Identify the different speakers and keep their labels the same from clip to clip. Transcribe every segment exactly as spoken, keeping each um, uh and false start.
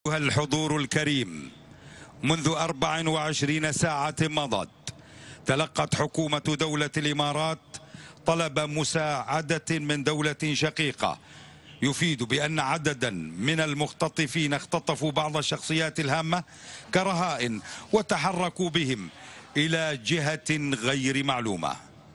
Speaker 1: أيها الحضور الكريم، منذ أربع وعشرين ساعة مضت تلقت حكومة دولة الإمارات طلب مساعدة من دولة شقيقة يفيد بأن عددا من المختطفين اختطفوا بعض الشخصيات الهامة كرهائن وتحركوا بهم إلى جهة غير معلومة.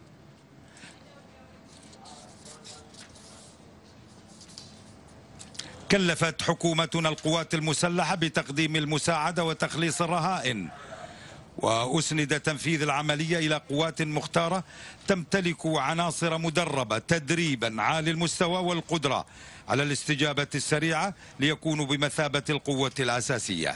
Speaker 1: كلفت حكومتنا القوات المسلحة بتقديم المساعدة وتخليص الرهائن، وأسند تنفيذ العملية إلى قوات مختارة تمتلك عناصر مدربة تدريبا عالي المستوى والقدرة على الاستجابة السريعة ليكونوا بمثابة القوة الأساسية.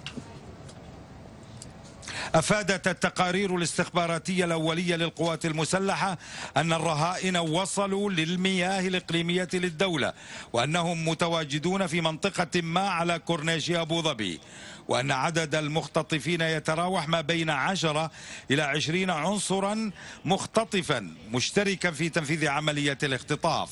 Speaker 1: أفادت التقارير الاستخباراتية الأولية للقوات المسلحة أن الرهائن وصلوا للمياه الإقليمية للدولة، وأنهم متواجدون في منطقة ما على كورنيش أبو ظبي، وأن عدد المختطفين يتراوح ما بين عشرة إلى عشرين عنصرا مختطفا مشتركا في تنفيذ عملية الاختطاف.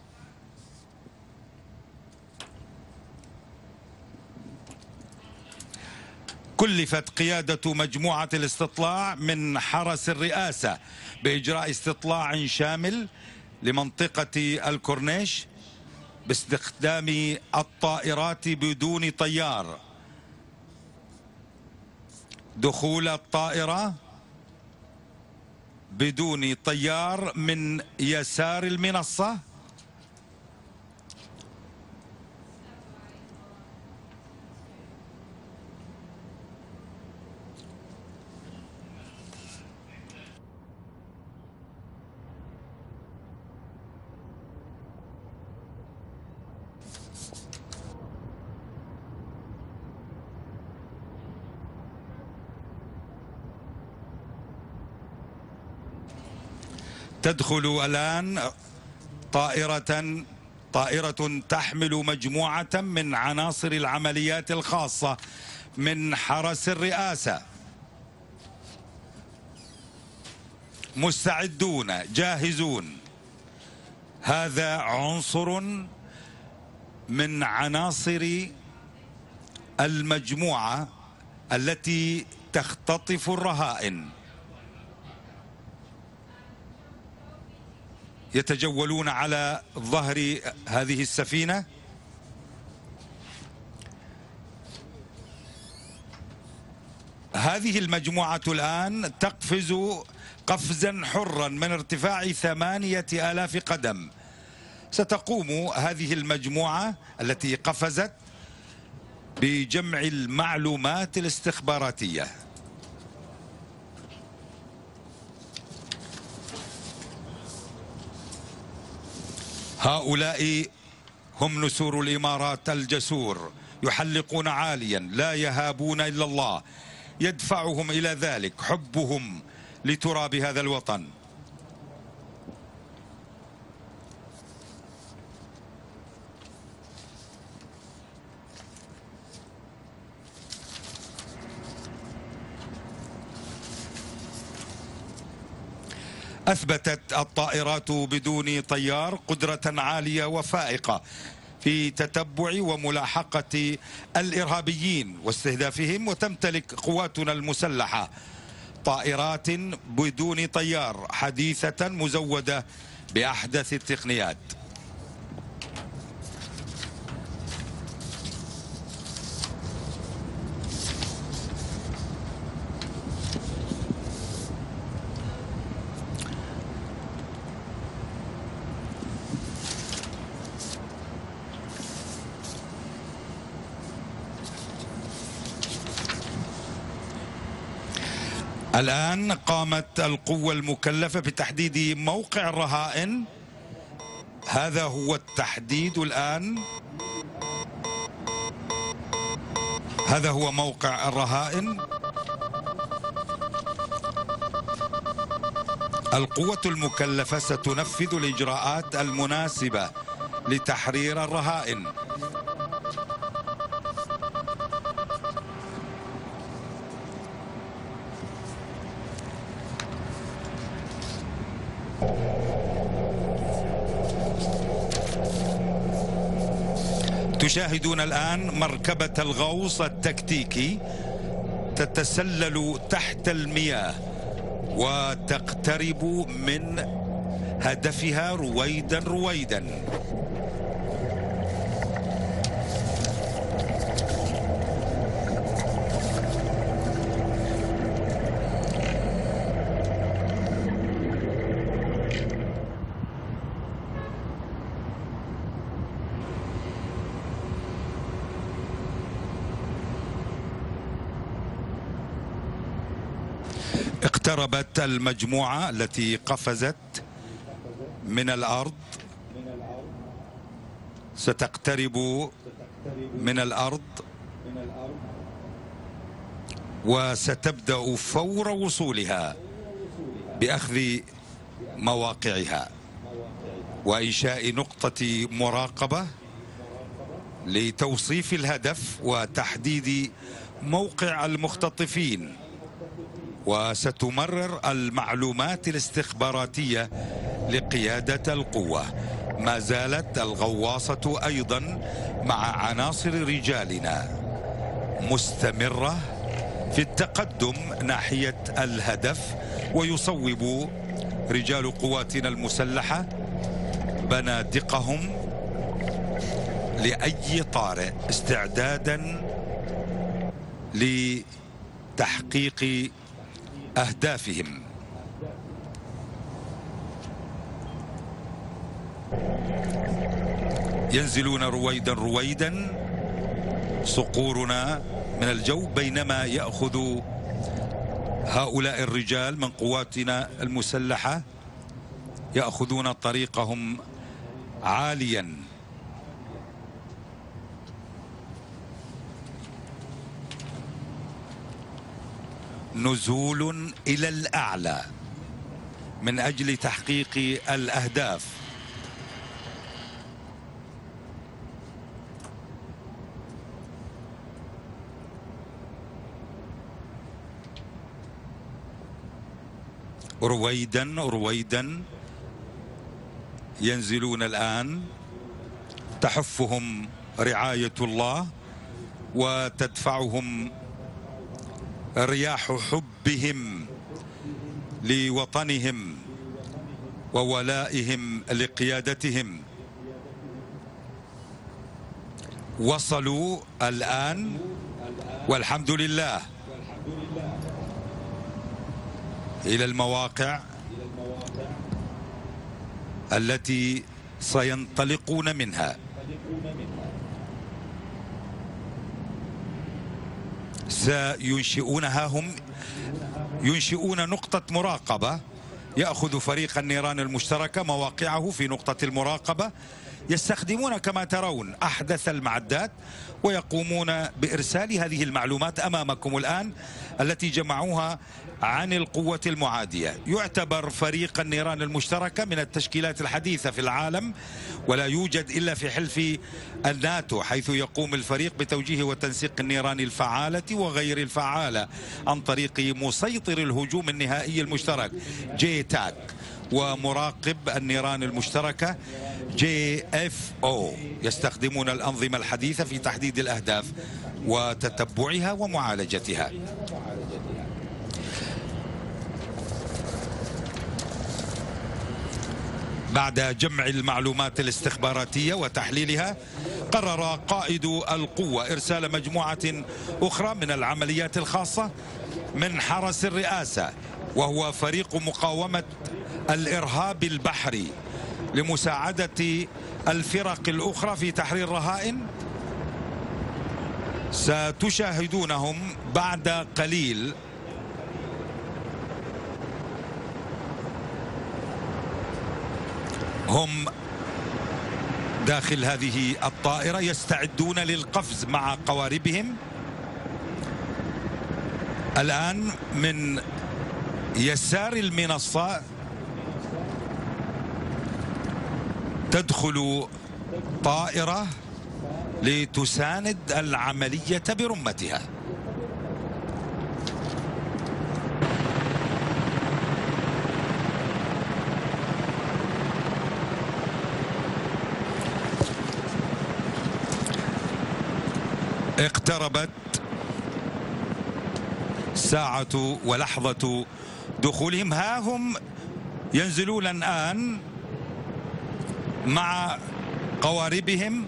Speaker 1: كلفت قيادة مجموعة الاستطلاع من حرس الرئاسة بإجراء استطلاع شامل لمنطقة الكورنيش باستخدام الطائرات بدون طيار. دخول الطائرة بدون طيار من يسار المنصة، تدخل الآن طائرة طائرة تحمل مجموعة من عناصر العمليات الخاصة من حرس الرئاسة، مستعدون جاهزون. هذا عنصر من عناصر المجموعة التي تختطف الرهائن، يتجولون على ظهر هذه السفينة. هذه المجموعة الآن تقفز قفزا حرا من ارتفاع ثمانية آلاف قدم. ستقوم هذه المجموعة التي قفزت بجمع المعلومات الاستخباراتية. هؤلاء هم نسور الإمارات الجسور، يحلقون عاليا، لا يهابون إلا الله، يدفعهم إلى ذلك حبهم لتراب هذا الوطن. أثبتت الطائرات بدون طيار قدرة عالية وفائقة في تتبع وملاحقة الإرهابيين واستهدافهم، وتمتلك قواتنا المسلحة طائرات بدون طيار حديثة مزودة بأحدث التقنيات. الآن قامت القوة المكلفة بتحديد موقع الرهائن. هذا هو التحديد الآن، هذا هو موقع الرهائن. القوة المكلفة ستنفذ الإجراءات المناسبة لتحرير الرهائن. تشاهدون الآن مركبة الغوص التكتيكي تتسلل تحت المياه وتقترب من هدفها رويدا رويدا. اقتربت المجموعة التي قفزت من الأرض، ستقترب من الأرض وستبدأ فور وصولها بأخذ مواقعها وإنشاء نقطة مراقبة لتوصيف الهدف وتحديد موقع المختطفين، وستمرر المعلومات الاستخباراتية لقيادة القوة. ما زالت الغواصة أيضا مع عناصر رجالنا مستمرة في التقدم ناحية الهدف، ويصوب رجال قواتنا المسلحة بنادقهم لأي طارئ استعدادا لتحقيق أهدافهم. ينزلون رويدا رويدا صقورنا من الجو، بينما يأخذ هؤلاء الرجال من قواتنا المسلحة يأخذون طريقهم عاليا. نزول إلى الأعلى من أجل تحقيق الأهداف. رويدا رويدا ينزلون الآن، تحفهم رعاية الله وتدفعهم رياح حبهم لوطنهم وولائهم لقيادتهم. وصلوا الآن والحمد لله إلى المواقع التي سينطلقون منها. سينشئونها هم ينشئون نقطة مراقبة. يأخذ فريق النيران المشتركة مواقعه في نقطة المراقبة، يستخدمون كما ترون أحدث المعدات ويقومون بإرسال هذه المعلومات أمامكم الآن التي جمعوها عن القوة المعادية. يعتبر فريق النيران المشتركة من التشكيلات الحديثة في العالم، ولا يوجد إلا في حلف الناتو، حيث يقوم الفريق بتوجيه وتنسيق النيران الفعالة وغير الفعالة عن طريق مسيطر الهجوم النهائي المشترك جي تاك، ومراقب النيران المشتركة جي اف او. يستخدمون الأنظمة الحديثة في تحديد الأهداف وتتبعها ومعالجتها. بعد جمع المعلومات الاستخباراتية وتحليلها، قرر قائد القوة إرسال مجموعة أخرى من العمليات الخاصة من حرس الرئاسة، وهو فريق مقاومة الإرهاب البحري، لمساعدة الفرق الأخرى في تحرير رهائن. ستشاهدونهم بعد قليل. هم داخل هذه الطائرة يستعدون للقفز مع قواربهم. الآن من يسار المنصة تدخل طائرة لتساند العملية برمتها. اقتربت ساعة ولحظة دخولهم. ها هم ينزلون الآن مع قواربهم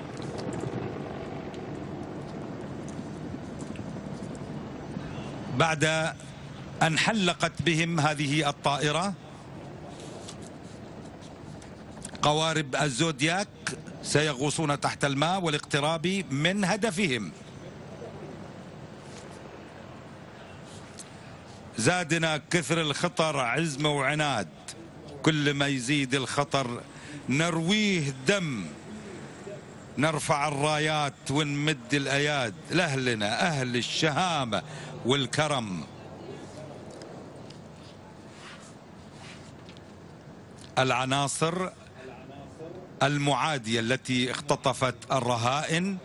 Speaker 1: بعد أن حلقت بهم هذه الطائرة. قوارب الزودياك سيغوصون تحت الماء والاقتراب من هدفهم. زادنا كثر الخطر عزم وعناد، كل ما يزيد الخطر نرويه دم، نرفع الرايات ونمد الأياد لأهلنا أهل الشهامة والكرم. العناصر المعادية التي اختطفت الرهائن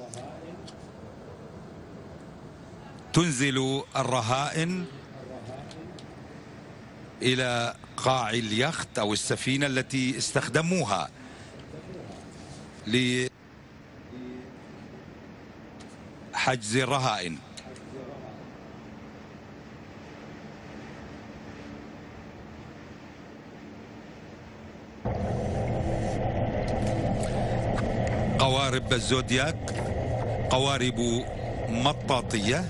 Speaker 1: تنزل الرهائن إلى قاع اليخت أو السفينة التي استخدموها لحجز الرهائن. قوارب الزودياك قوارب مطاطية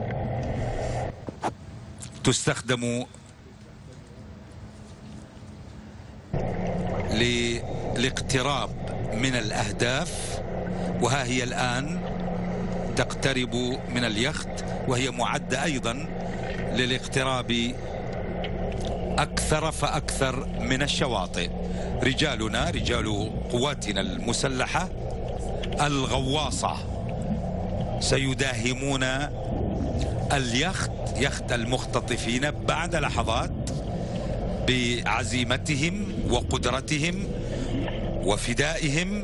Speaker 1: تستخدم للاقتراب من الأهداف، وها هي الآن تقترب من اليخت وهي معدة أيضا للاقتراب أكثر فأكثر من الشواطئ. رجالنا رجال قواتنا المسلحة الغواصة سيداهمون اليخت يخت المختطفين بعد لحظات بعزيمتهم وقدرتهم وفدائهم.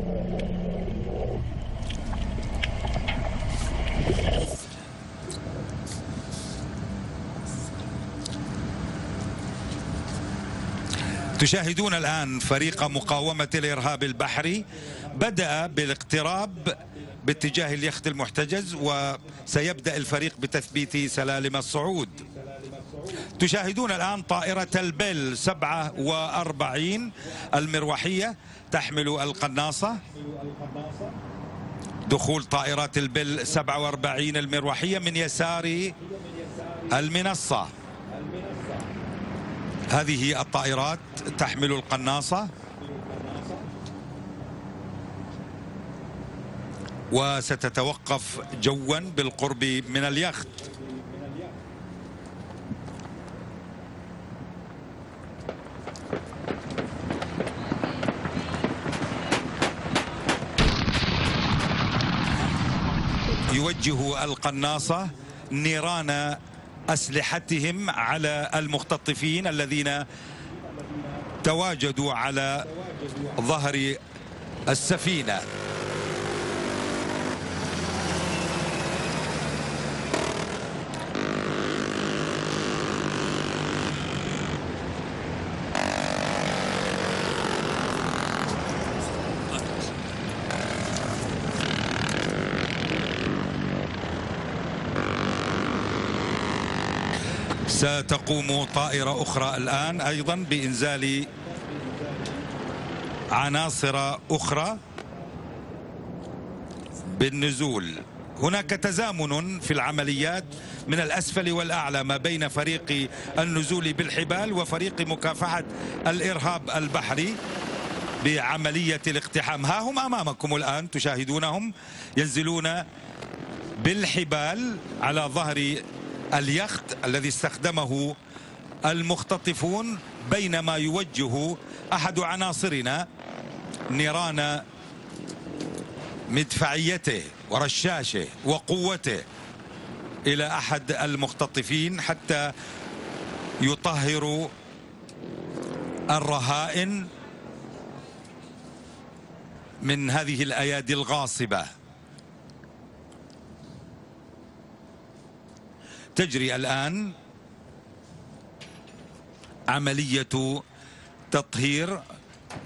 Speaker 1: تشاهدون الآن فريق مقاومة الإرهاب البحري بدأ بالاقتراب باتجاه اليخت المحتجز، وسيبدأ الفريق بتثبيت سلالم الصعود. تشاهدون الآن طائرة البيل سبعة وأربعين المروحية تحمل القناصة. دخول طائرات البيل سبعة وأربعين المروحية من يسار المنصة. هذه الطائرات تحمل القناصة وستتوقف جوا بالقرب من اليخت. يوجه القناصة نيران أسلحتهم على المختطفين الذين تواجدوا على ظهر السفينة. ستقوم طائرة أخرى الآن أيضا بإنزال عناصر أخرى بالنزول. هناك تزامن في العمليات من الأسفل والأعلى ما بين فريق النزول بالحبال وفريق مكافحة الإرهاب البحري بعملية الاقتحام. ها هم أمامكم الآن تشاهدونهم ينزلون بالحبال على ظهر اليخت الذي استخدمه المختطفون، بينما يوجه أحد عناصرنا نيران مدفعيته ورشاشه وقوته إلى أحد المختطفين حتى يطهر الرهائن من هذه الأيادي الغاصبة. تجري الآن عملية تطهير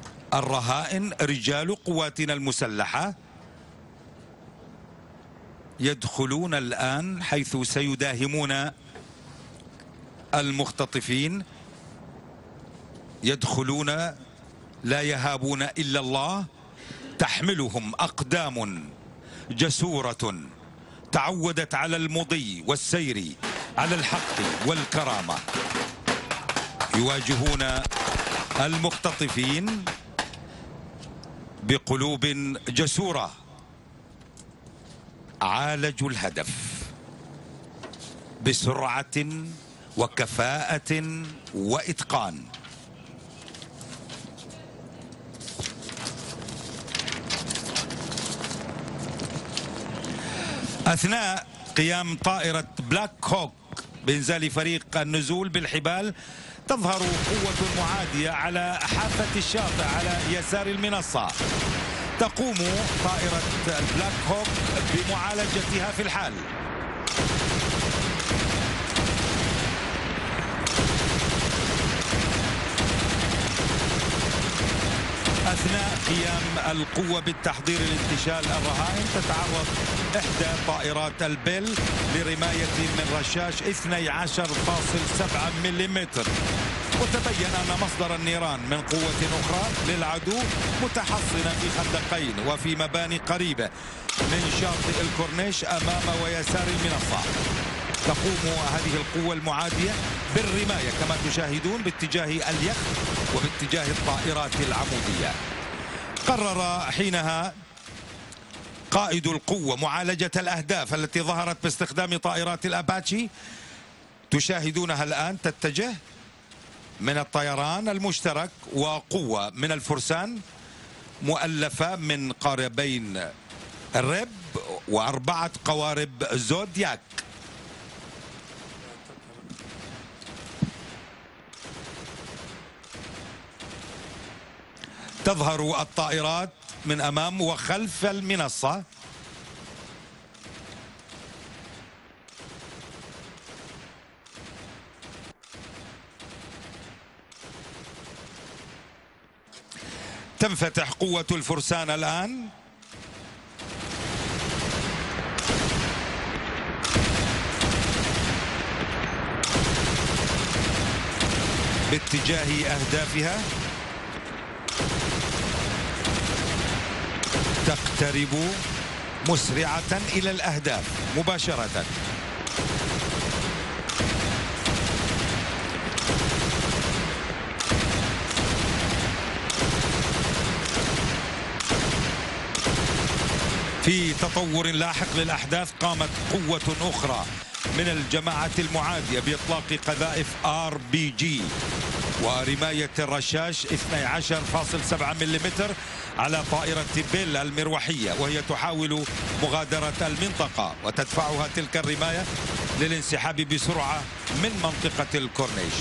Speaker 1: الرهائن. رجال قواتنا المسلحة يدخلون الآن حيث سيداهمون المختطفين. يدخلون لا يهابون إلا الله. تحملهم أقدام جسورة تعودت على المضي والسير على الحق والكرامة. يواجهون المختطفين بقلوب جسورة. عالجوا الهدف بسرعة وكفاءة وإتقان. أثناء قيام طائرة بلاك هوك بإنزال فريق النزول بالحبال، تظهر قوة معادية على حافة الشاطئ على يسار المنصة. تقوم طائرة البلاك هوك بمعالجتها في الحال. أثناء قيام القوة بالتحضير لانتشال الرهائن، تتعرض إحدى طائرات البيل لرماية من رشاش اثني عشر فاصلة سبعة ملم، وتبين أن مصدر النيران من قوة أخرى للعدو متحصنة في خندقين وفي مباني قريبة من شاطئ الكورنيش أمام ويسار المنصة. تقوم هذه القوة المعادية بالرماية كما تشاهدون باتجاه اليخت وباتجاه الطائرات العمودية. قرر حينها قائد القوة معالجة الأهداف التي ظهرت باستخدام طائرات الأباتشي. تشاهدونها الآن تتجه من الطيران المشترك وقوة من الفرسان مؤلفة من قاربين الريب وأربعة قوارب زودياك. تظهر الطائرات من أمام وخلف المنصة. تنفتح قوة الفرسان الآن. باتجاه أهدافها. تقترب مسرعة إلى الأهداف مباشرة. في تطور لاحق للأحداث، قامت قوة أخرى من الجماعة المعادية بإطلاق قذائف آر بي جي ورماية الرشاش اثني عشر فاصلة سبعة ملم على طائرة بيل المروحية، وهي تحاول مغادرة المنطقة وتدفعها تلك الرماية للانسحاب بسرعة من منطقة الكورنيش.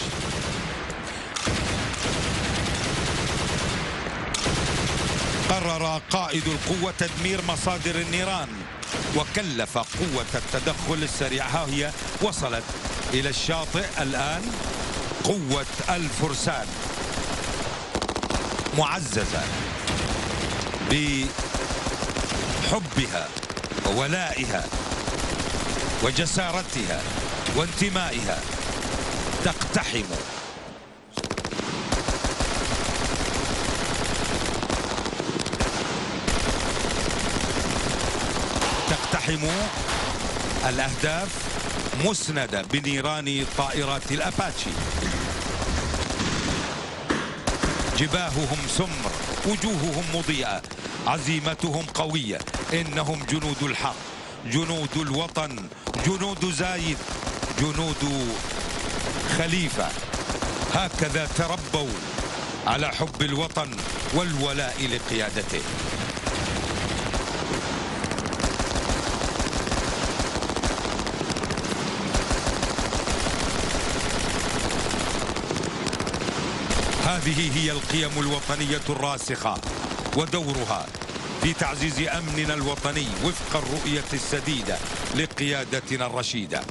Speaker 1: قرر قائد القوة تدمير مصادر النيران وكلف قوة التدخل السريع. ها هي وصلت إلى الشاطئ الآن قوة الفرسان معززة بحبها وولائها وجسارتها وانتمائها. تقتحم تقتحم الأهداف مسندة بنيران طائرات الأباتشي. جباههم سمر، وجوههم مضيئة، عزيمتهم قوية. إنهم جنود الحق، جنود الوطن، جنود زايد، جنود خليفة. هكذا تربوا على حب الوطن والولاء لقيادته. هذه هي القيم الوطنية الراسخة ودورها في تعزيز أمننا الوطني وفق الرؤية السديدة لقيادتنا الرشيدة.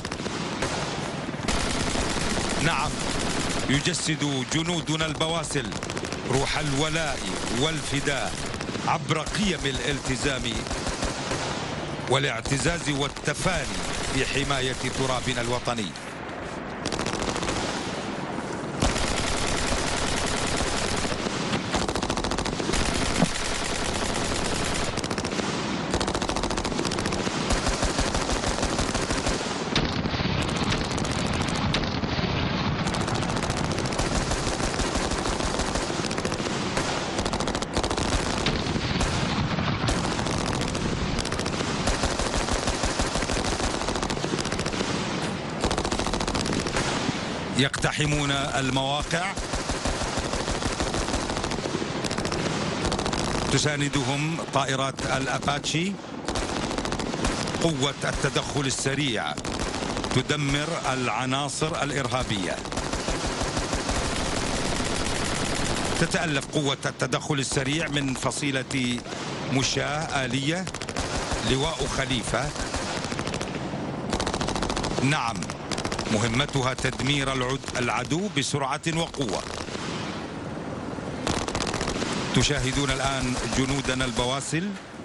Speaker 1: نعم، يجسد جنودنا البواسل روح الولاء والفداء عبر قيم الالتزام والاعتزاز والتفاني في حماية ترابنا الوطني. يقتحمون المواقع، تساندهم طائرات الأباتشي. قوة التدخل السريع تدمر العناصر الإرهابية. تتألف قوة التدخل السريع من فصيلة مشاة آلية لواء خليفة. نعم، مهمتها تدمير العدو بسرعة وقوة. تشاهدون الآن جنودنا البواسل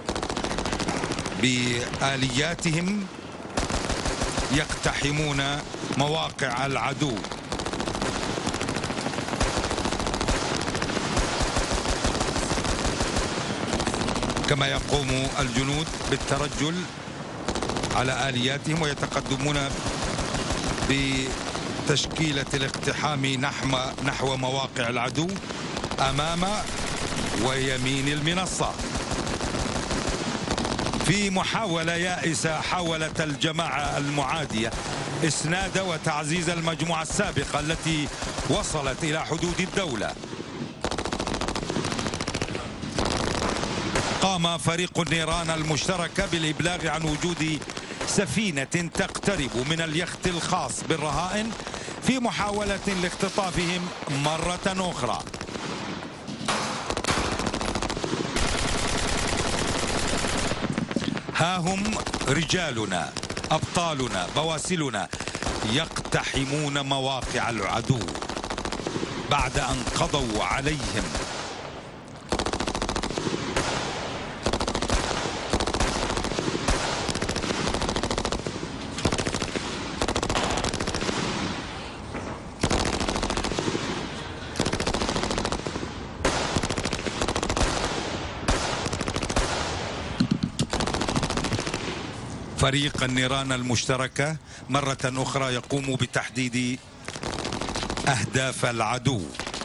Speaker 1: بآلياتهم يقتحمون مواقع العدو. كما يقوم الجنود بالترجل على آلياتهم ويتقدمون بتشكيلة الاقتحام نحو نحو مواقع العدو أمام ويمين المنصة. في محاولة يائسة حاولت الجماعة المعادية إسناد وتعزيز المجموعة السابقة التي وصلت إلى حدود الدولة. قام فريق النيران المشتركة بالإبلاغ عن وجود سفينة تقترب من اليخت الخاص بالرهائن في محاولة لاختطافهم مرة أخرى. ها هم رجالنا، أبطالنا، بواسلنا يقتحمون مواقع العدو بعد أن قضوا عليهم. فريق النيران المشتركة مرة أخرى يقوم بتحديد أهداف العدو.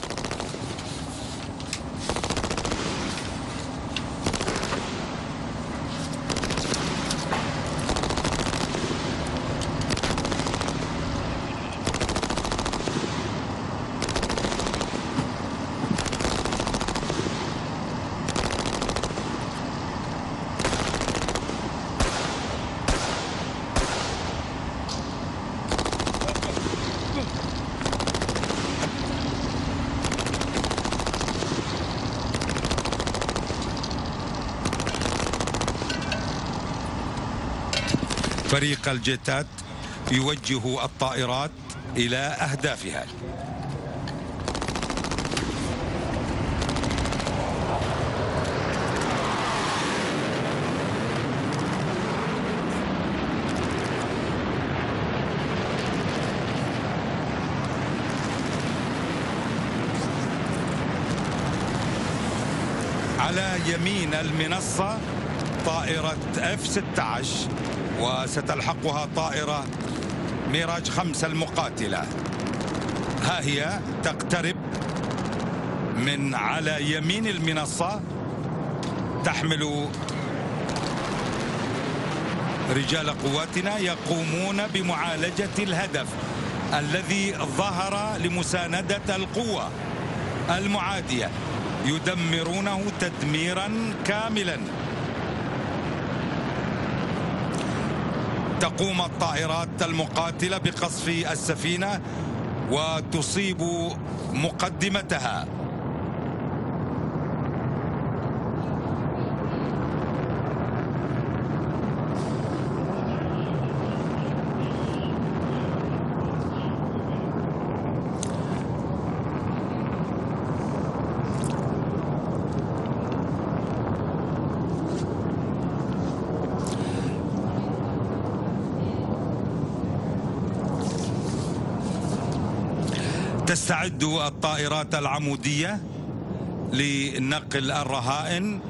Speaker 1: فريق الجيتات يوجه الطائرات إلى أهدافها. على يمين المنصة طائرة إف ستة عشر وستلحقها طائرة ميراج خمسة المقاتلة. ها هي تقترب من على يمين المنصة، تحمل رجال قواتنا يقومون بمعالجة الهدف الذي ظهر لمساندة القوة المعادية، يدمرونه تدميرا كاملا. تقوم الطائرات المقاتلة بقصف السفينة وتصيب مقدمتها. تستعد الطائرات العمودية لنقل الرهائن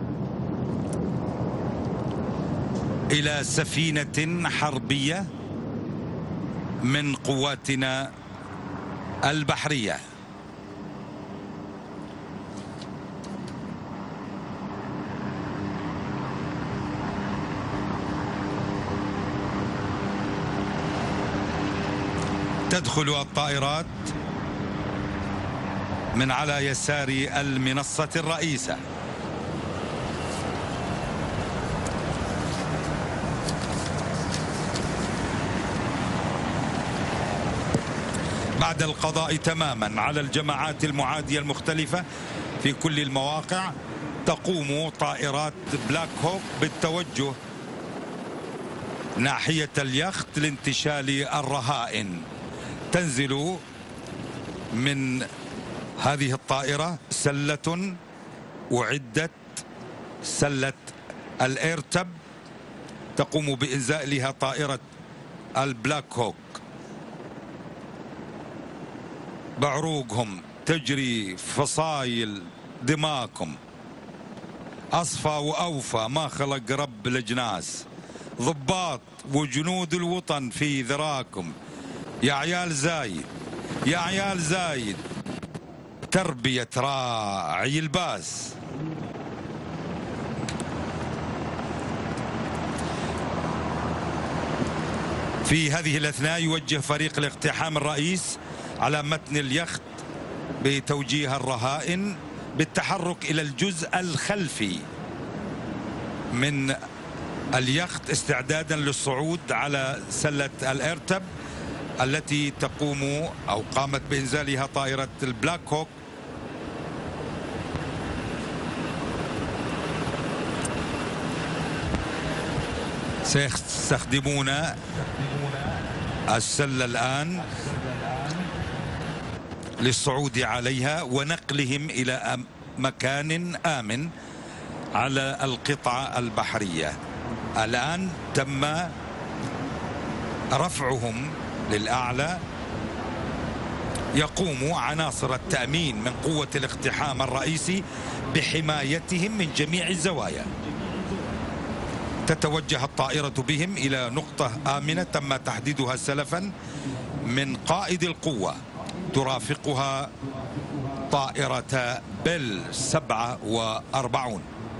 Speaker 1: إلى سفينة حربية من قواتنا البحرية. تدخل الطائرات من على يسار المنصة الرئيسة. بعد القضاء تماما على الجماعات المعادية المختلفة في كل المواقع، تقوم طائرات بلاك هوك بالتوجه ناحية اليخت لانتشال الرهائن. تنزل من هذه الطائرة سلة أعدت، سلة الإيرتب، تقوم بإنزالها طائرة البلاك هوك. بعروقهم تجري فصايل دماكم، أصفى وأوفى ما خلق رب الأجناس، ضباط وجنود الوطن في ذراكم. يا عيال زايد، يا عيال زايد، تربية راعي الباس. في هذه الأثناء يوجه فريق الاقتحام الرئيس على متن اليخت بتوجيه الرهائن بالتحرك إلى الجزء الخلفي من اليخت استعدادا للصعود على سلة الإيرتب التي تقوم أو قامت بإنزالها طائرة البلاك هوك. سيستخدمون السلة الآن للصعود عليها ونقلهم إلى مكان آمن على القطعة البحرية. الآن تم رفعهم للأعلى. يقوم عناصر التأمين من قوة الاقتحام الرئيسي بحمايتهم من جميع الزوايا. تتوجه الطائرة بهم إلى نقطة آمنة تم تحديدها سلفا من قائد القوة، ترافقها طائرة بيل سبعة وأربعون.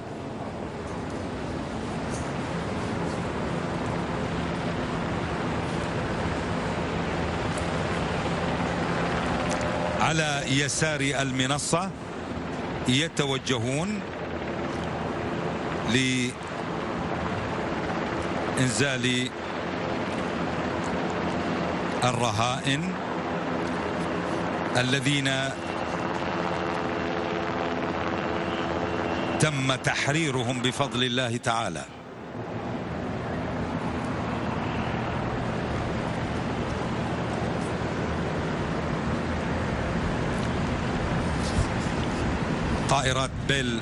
Speaker 1: على يسار المنصة يتوجهون لإنزال الرهائن الذين تم تحريرهم بفضل الله تعالى. طائرات بيل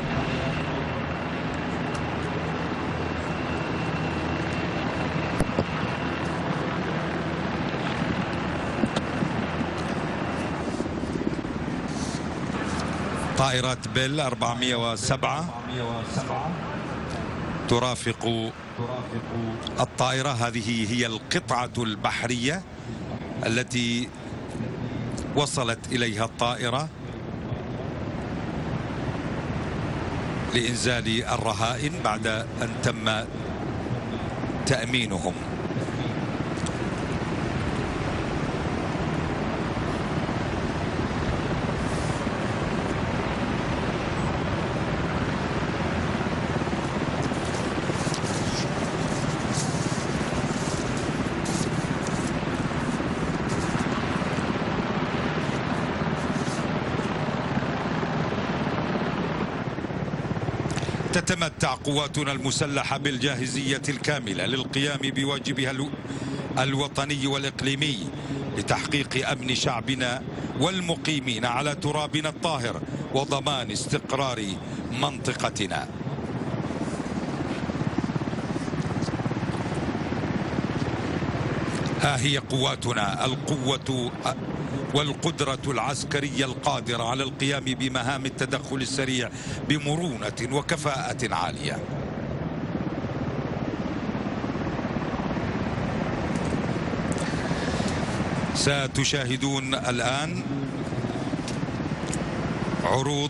Speaker 1: طائرات بيل أربعمئة وسبعة ترافق الطائرة. هذه هي القطعة البحرية التي وصلت إليها الطائرة لإنزال الرهائن بعد أن تم تأمينهم. تتمتع قواتنا المسلحة بالجاهزية الكاملة للقيام بواجبها الوطني والإقليمي لتحقيق أمن شعبنا والمقيمين على ترابنا الطاهر وضمان استقرار منطقتنا. ها هي قواتنا، القوة والقدرة العسكرية القادرة على القيام بمهام التدخل السريع بمرونة وكفاءة عالية. ستشاهدون الآن عروض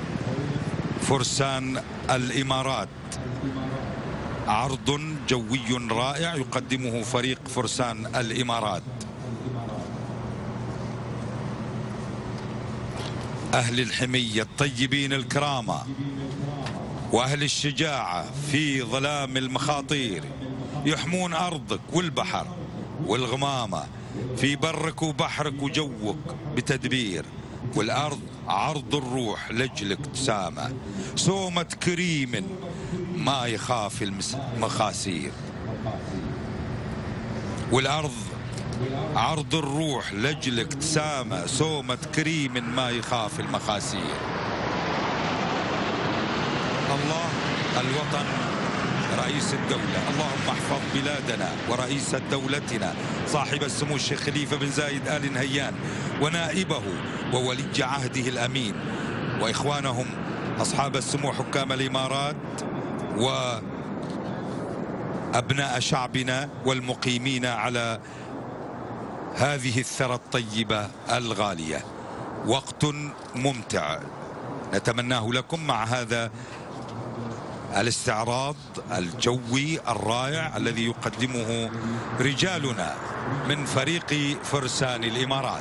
Speaker 1: فرسان الإمارات، عرض جوي رائع يقدمه فريق فرسان الإمارات. أهل الحمية الطيبين الكرامة وأهل الشجاعة في ظلام المخاطير يحمون أرضك والبحر والغمامة، في برك وبحرك وجوك بتدبير، والأرض عرض الروح لجلك تسامى، سومة كريم ما يخاف المخاسير. والأرض عرض الروح لجلك تسامى، سومة كريم ما يخاف المخاسير. الله، الوطن، رئيس الدولة، اللهم احفظ بلادنا ورئيس دولتنا صاحب السمو الشيخ خليفة بن زايد آل نهيان، ونائبه وولي عهده الأمين، وإخوانهم أصحاب السمو حكام الإمارات، وأبناء شعبنا والمقيمين على هذه الثرى الطيبة الغالية. وقت ممتع نتمناه لكم مع هذا الاستعراض الجوي الرائع الذي يقدمه رجالنا من فريق فرسان الإمارات.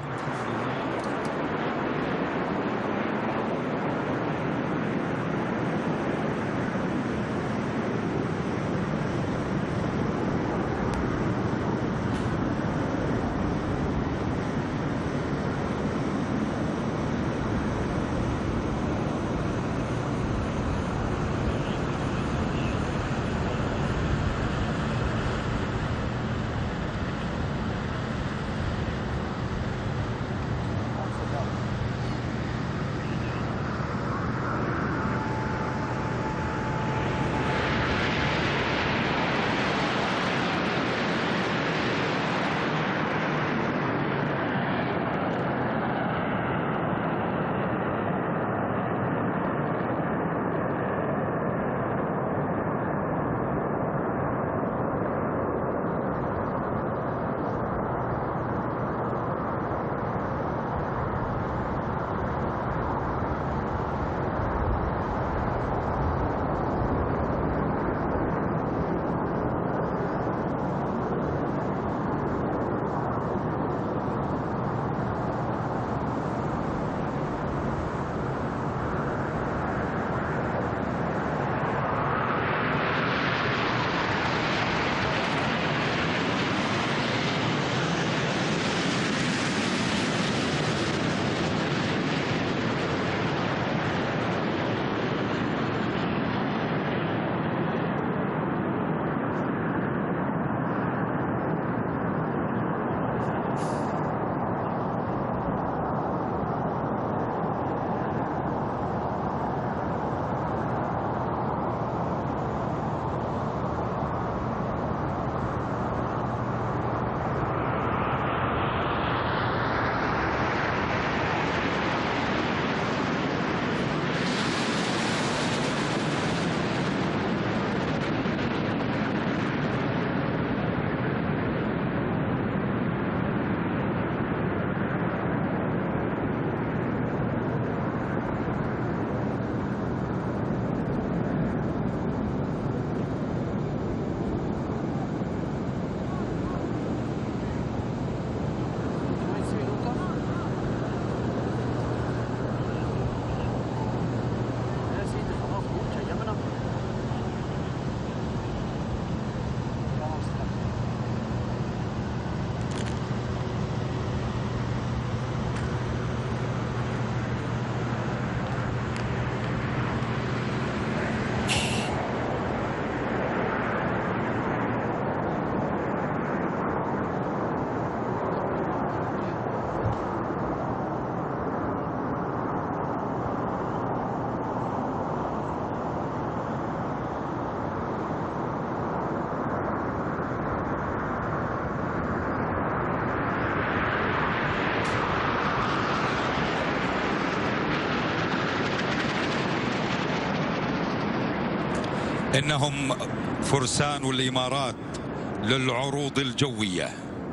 Speaker 1: إنهم فرسان الإمارات للعروض الجوية،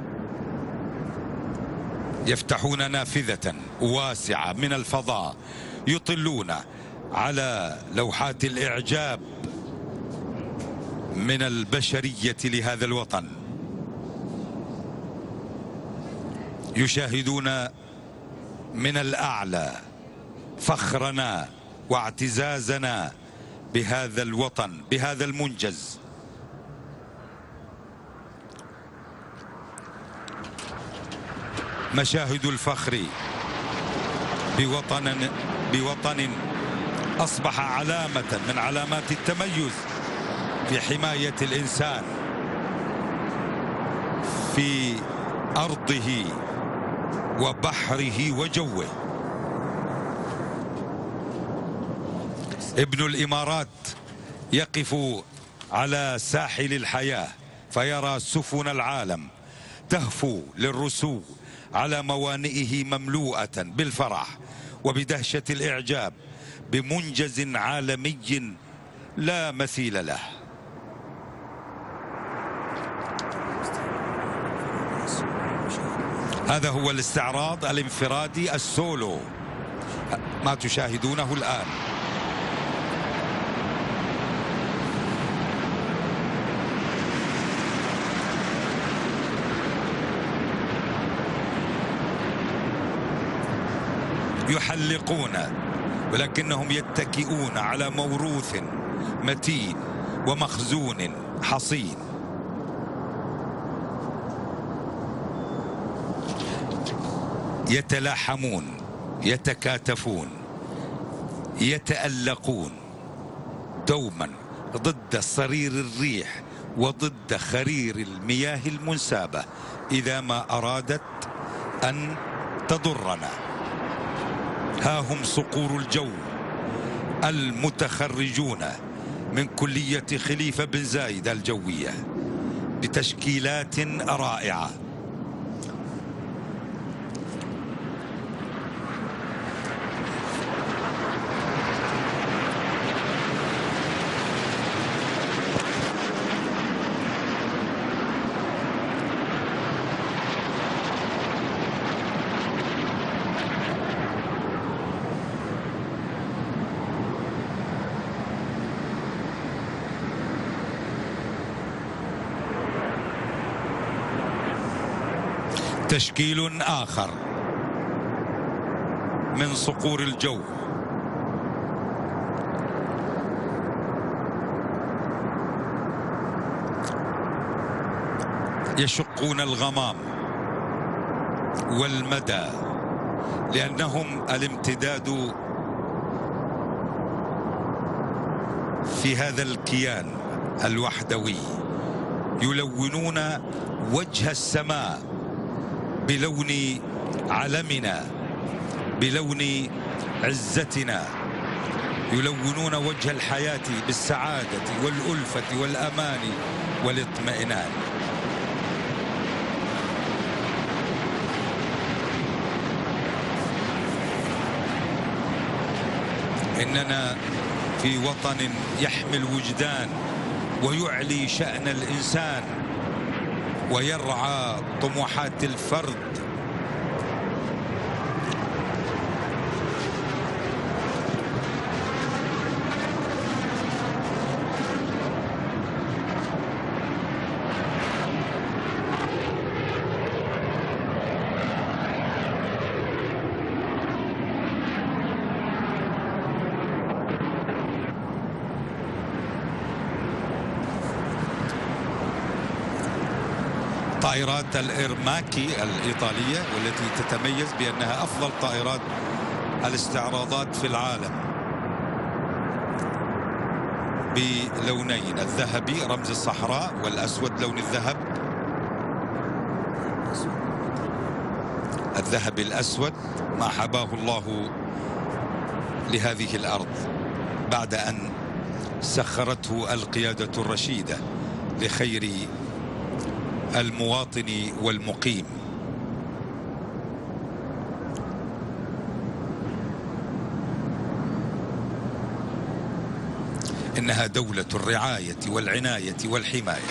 Speaker 1: يفتحون نافذة واسعة من الفضاء، يطلون على لوحات الإعجاب من البشرية لهذا الوطن، يشاهدون من الأعلى فخرنا واعتزازنا بهذا الوطن، بهذا المنجز. مشاهد الفخر بوطن بوطن أصبح علامة من علامات التميز في حماية الإنسان في أرضه وبحره وجوه. ابن الإمارات يقف على ساحل الحياة فيرى سفن العالم تهفو للرسو على موانئه مملوءة بالفرح وبدهشة الإعجاب بمنجز عالمي لا مثيل له. هذا هو الاستعراض الانفرادي السولو ما تشاهدونه الآن. يحلقون ولكنهم يتكئون على موروث متين ومخزون حصين. يتلاحمون، يتكاتفون، يتألقون دوما ضد صرير الريح وضد خرير المياه المنسابة إذا ما أرادت أن تضرنا. ها هم صقور الجو المتخرجون من كلية خليفة بن زايد الجوية بتشكيلات رائعة. تشكيل آخر من صقور الجو يشقون الغمام والمدى لأنهم الامتداد في هذا الكيان الوحدوي. يلونون وجه السماء بلون علمنا، بلون عزتنا، يلونون وجه الحياة بالسعادة والألفة والأمان والاطمئنان. إننا في وطن يحمي الوجدان ويعلي شأن الإنسان ويرعى طموحات الفرد. طائرات الإيرماكي الإيطالية والتي تتميز بأنها أفضل طائرات الاستعراضات في العالم بلونين، الذهبي رمز الصحراء والأسود لون الذهب، الذهب الأسود ما حباه الله لهذه الأرض بعد أن سخرته القيادة الرشيدة لخير المواطن والمقيم. إنها دولة الرعاية والعناية والحماية.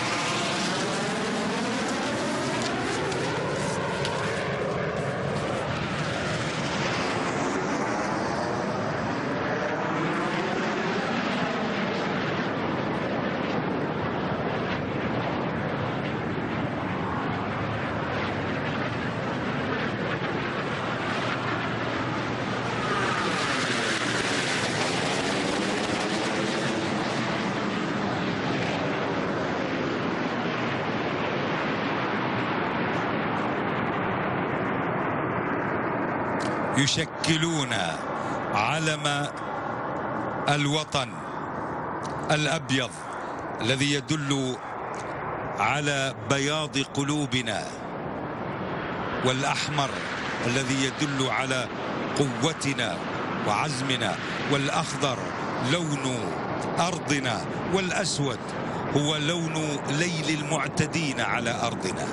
Speaker 1: يشكلون علم الوطن الأبيض الذي يدل على بياض قلوبنا، والأحمر الذي يدل على قوتنا وعزمنا، والأخضر لون أرضنا، والأسود هو لون ليل المعتدين على أرضنا.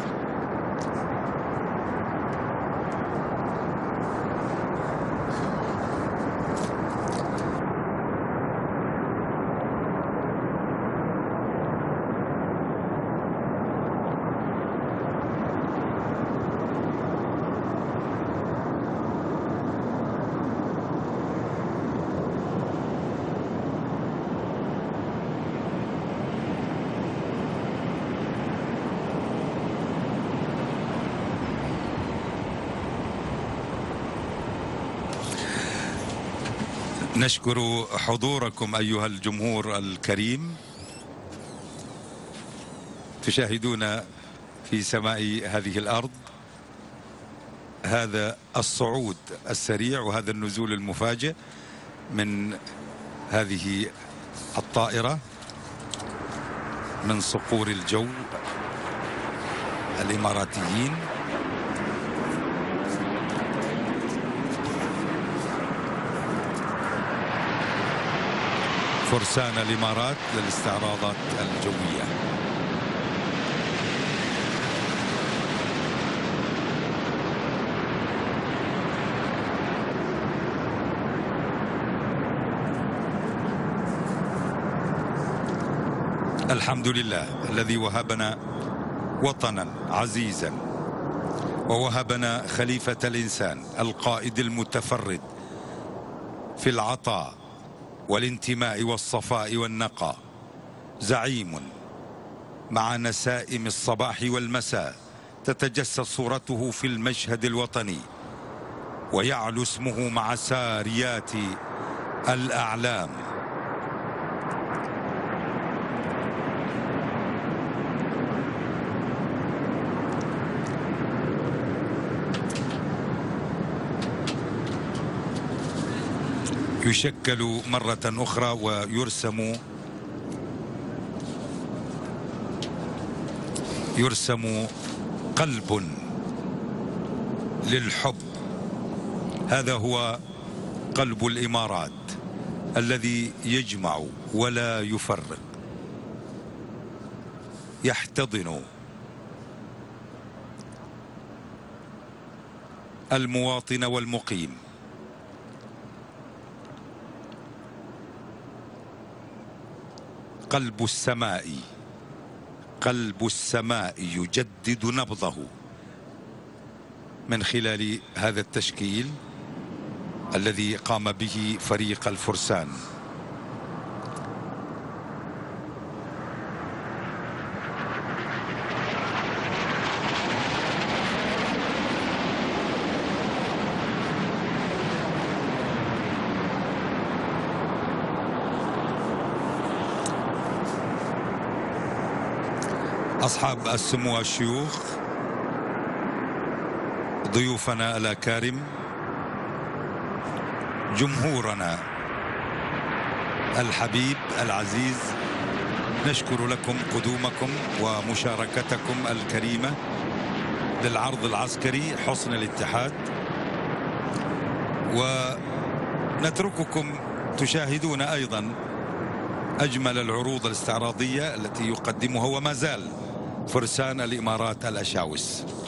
Speaker 1: نشكر حضوركم أيها الجمهور الكريم. تشاهدون في سماء هذه الأرض هذا الصعود السريع وهذا النزول المفاجئ من هذه الطائرة من صقور الجو الإماراتيين. فرسان الإمارات للاستعراضات الجوية. الحمد لله الذي وهبنا وطنا عزيزا، ووهبنا خليفة الإنسان القائد المتفرد في العطاء والانتماء والصفاء والنقاء، زعيم مع نسائم الصباح والمساء تتجسد صورته في المشهد الوطني، ويعلو اسمه مع ساريات الأعلام. يشكل مرة أخرى ويرسم يرسم قلب للحب. هذا هو قلب الإمارات الذي يجمع ولا يفرق، يحتضن المواطن والمقيم. قلب السماء قلب السماء يجدد نبضه من خلال هذا التشكيل الذي قام به فريق الفرسان. أصحاب السمو الشيوخ، ضيوفنا الأكارم، جمهورنا الحبيب العزيز، نشكر لكم قدومكم ومشاركتكم الكريمة للعرض العسكري حصن الاتحاد، ونترككم تشاهدون أيضا أجمل العروض الاستعراضية التي يقدمها وما زال فرسان الإمارات الأشاوس.